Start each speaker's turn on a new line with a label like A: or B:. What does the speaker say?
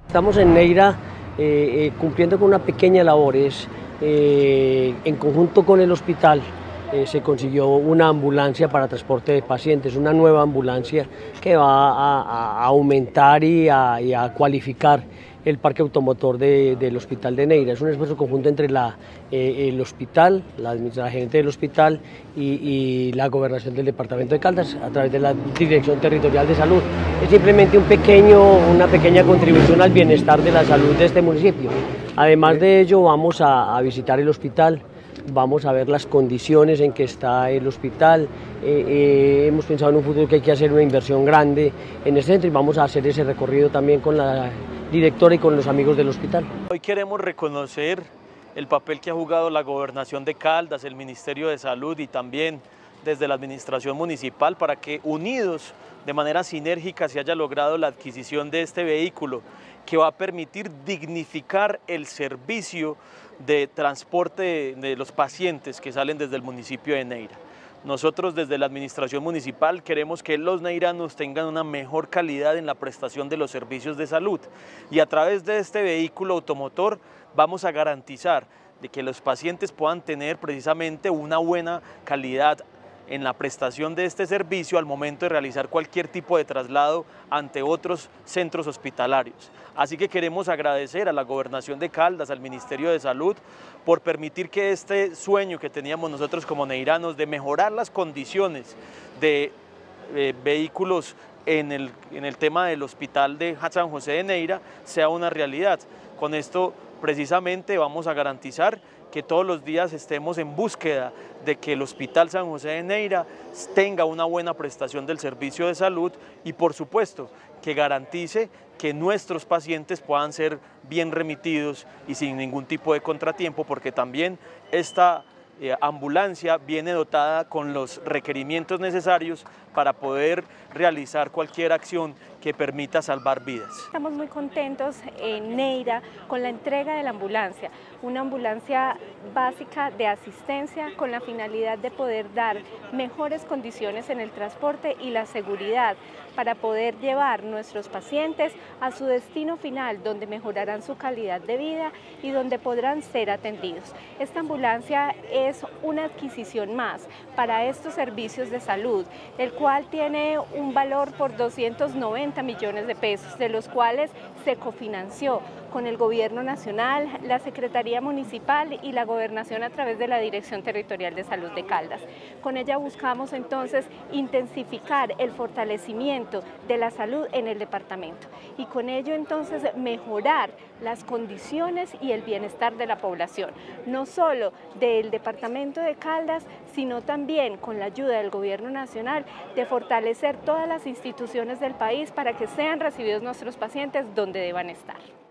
A: Estamos en Neira cumpliendo con una pequeña labor, en conjunto con el hospital se consiguió una ambulancia para transporte de pacientes, una nueva ambulancia que va a aumentar y a cualificar el parque automotor del Hospital de Neira. Es un esfuerzo conjunto entre el hospital, la gerente del hospital y la gobernación del departamento de Caldas a través de la Dirección Territorial de Salud. Es simplemente una pequeña contribución al bienestar de la salud de este municipio. Además de ello, vamos a visitar el hospital. Vamos a ver las condiciones en que está el hospital. Hemos pensado en un futuro que hay que hacer una inversión grande en el centro y vamos a hacer ese recorrido también con la directora y con los amigos del hospital.
B: Hoy queremos reconocer el papel que ha jugado la Gobernación de Caldas, el Ministerio de Salud y también desde la Administración Municipal para que unidos de manera sinérgica se haya logrado la adquisición de este vehículo que va a permitir dignificar el servicio de transporte de los pacientes que salen desde el municipio de Neira. Nosotros desde la Administración Municipal queremos que los neiranos tengan una mejor calidad en la prestación de los servicios de salud y a través de este vehículo automotor vamos a garantizar de que los pacientes puedan tener precisamente una buena calidad en la prestación de este servicio al momento de realizar cualquier tipo de traslado ante otros centros hospitalarios. Así que queremos agradecer a la Gobernación de Caldas, al Ministerio de Salud, por permitir que este sueño que teníamos nosotros como neiranos de mejorar las condiciones de vehículos en el tema del Hospital de San José de Neira sea una realidad. Con esto precisamente vamos a garantizar que todos los días estemos en búsqueda de que el Hospital San José de Neira tenga una buena prestación del servicio de salud y por supuesto que garantice que nuestros pacientes puedan ser bien remitidos y sin ningún tipo de contratiempo, porque también esta ambulancia viene dotada con los requerimientos necesarios para poder realizar cualquier acción que permita salvar vidas.
C: Estamos muy contentos en Neira con la entrega de la ambulancia, una ambulancia básica de asistencia con la finalidad de poder dar mejores condiciones en el transporte y la seguridad para poder llevar nuestros pacientes a su destino final, donde mejorarán su calidad de vida y donde podrán ser atendidos. Esta ambulancia es una adquisición más para estos servicios de salud, el cual tiene un valor por 290 millones de pesos, de los cuales se cofinanció con el Gobierno Nacional, la Secretaría Municipal y la Gobernación a través de la Dirección Territorial de Salud de Caldas. Con ella buscamos entonces intensificar el fortalecimiento de la salud en el departamento y con ello entonces mejorar las condiciones y el bienestar de la población, no solo del departamento de Caldas, sino también con la ayuda del Gobierno Nacional de fortalecer todas las instituciones del país para que sean recibidos nuestros pacientes donde deban estar.